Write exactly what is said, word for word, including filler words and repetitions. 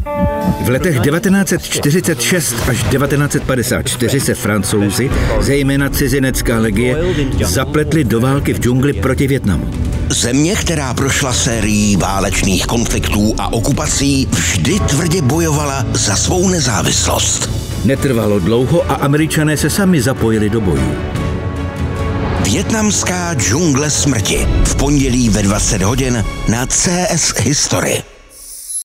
V letech devatenáct set čtyřicet šest až devatenáct set padesát čtyři se Francouzi, zejména cizinecká legie, zapletli do války v džungli proti Vietnamu. Země, která prošla sérií válečných konfliktů a okupací, vždy tvrdě bojovala za svou nezávislost. Netrvalo dlouho a Američané se sami zapojili do bojů. Vietnamská džungle smrti v pondělí ve dvacet hodin na C S History.